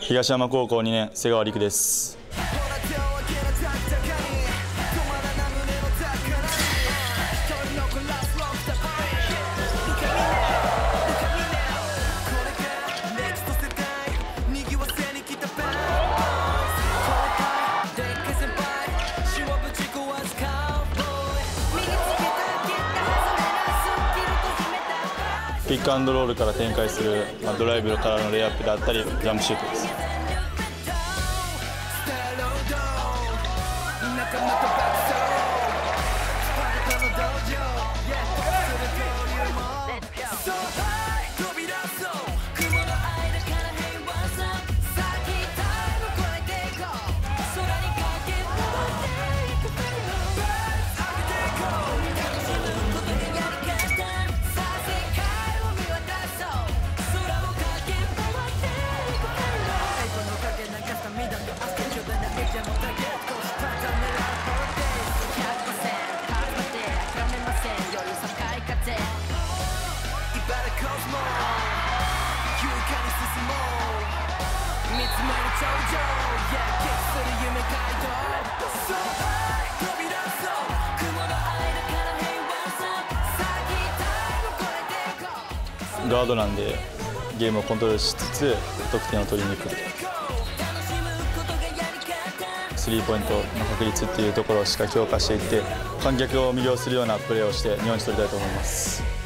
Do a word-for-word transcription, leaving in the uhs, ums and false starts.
東山高校にねん瀬川陸です。ピックアンドロールから展開する、まあ、ドライブからのレイアップであったりジャンプシュートです。ガードなんでゲームをコントロールしつつ得点を取りに行く、スリーポイントの確率っていうところをしっかり強化していって観客を魅了するようなプレーをして日本一取りたいと思います。